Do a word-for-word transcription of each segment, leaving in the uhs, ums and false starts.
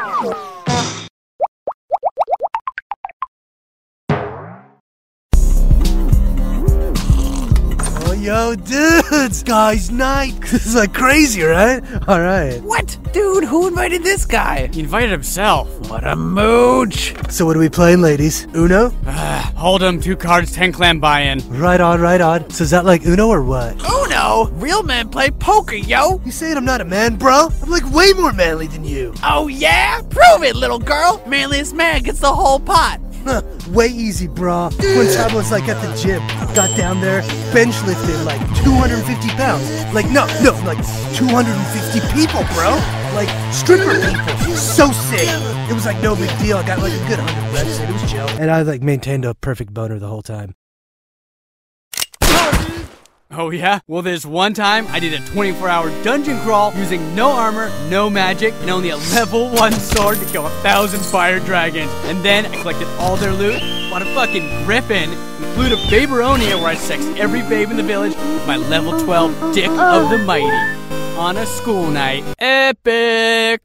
Yo, dudes! Guys' night! This is like crazy, right? Alright. What? Dude, who invited this guy? He invited himself. What a mooch! So what are we playing, ladies? Uno? Uh, hold 'em, two cards, ten clam buy-in. Right on, right on. So is that like Uno or what? Uno? Real men play poker, yo! You saying I'm not a man, bro? I'm like way more manly than you. Oh yeah? Prove it, little girl! Manliest man gets the whole pot. Huh, way easy, bro. One time I was like at the gym, got down there, bench lifted like two hundred fifty pounds. Like, no, no, like two hundred fifty people, bro. Like, stripper people. So sick. It was like no big deal. I got like a good one hundred reps in. It was chill. And I like maintained a perfect boner the whole time. Oh yeah? Well, there's one time I did a twenty-four hour dungeon crawl using no armor, no magic, and only a level one sword to kill a thousand fire dragons. And then I collected all their loot, bought a fucking griffin, and flew to Babyronia where I sexed every babe in the village with my level twelve Dick of the Mighty. On a school night. Epic!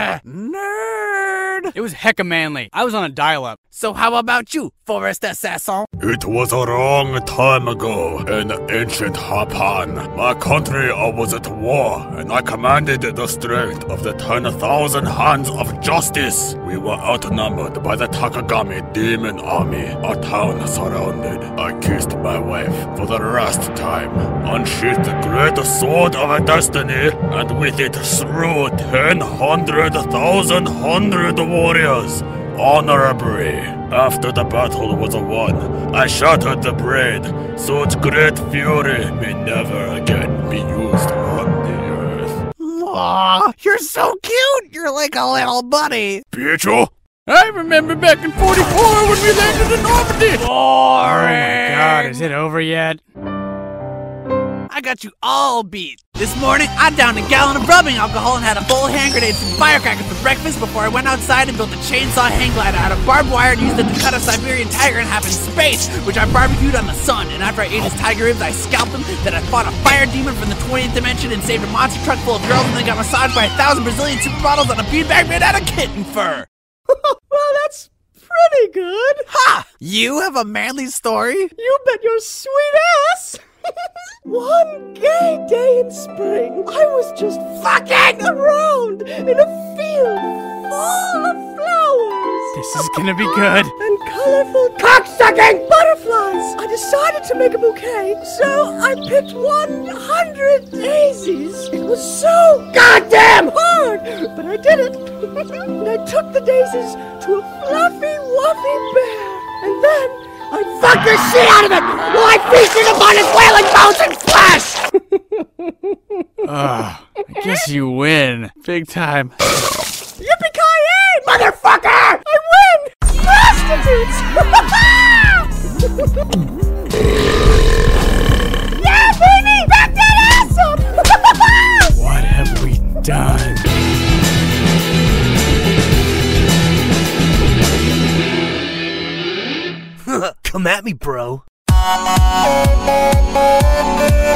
Nerd! It was hecka manly. I was on a dial-up. So how about you, Forest Assassin? It was a long time ago in ancient Japan. My country was at war, and I commanded the strength of the ten thousand hands of justice. We were outnumbered by the Takagami demon army. Our town surrounded. I kissed my wife for the last time, unsheathed the great sword of destiny, and with it slew ten hundred thousand hundred warriors. Honorably. After the battle was won, I shattered the braid. Such great fury may never again be used on the earth. Aw, you're so cute! You're like a little buddy. Pietro? I remember back in forty-four when we landed in Normandy! Boring! Oh my god, is it over yet? I got you all beat. This morning, I downed a gallon of rubbing alcohol and had a bowl of hand grenades and firecrackers for breakfast before I went outside and built a chainsaw hang glider out of barbed wire and used it to cut a Siberian tiger in half in space, which I barbecued on the sun. And after I ate his tiger ribs, I scalped him. Then I fought a fire demon from the twentieth dimension and saved a monster truck full of girls and then got massaged by a thousand Brazilian supermodels on a beanbag made out of kitten fur. Well, that's pretty good. Ha! You have a manly story? You bet your sweet ass. One gay day in spring, I was just fucking around in a field full of flowers. This is gonna be good. And colorful cocksucking butterflies. I decided to make a bouquet, so I picked one hundred daisies. It was so goddamn hard, but I did it. And I took the daisies to a fluffy, wuffy bear, and then I fucked the shit out of it while I feasted upon his wailing bones and flesh! Ugh, I guess you win. Big time. Yippee-ki-yay, motherfucker! I win! Prostitutes! Yeah, baby! Back that ass up! What have we done? Come at me, bro.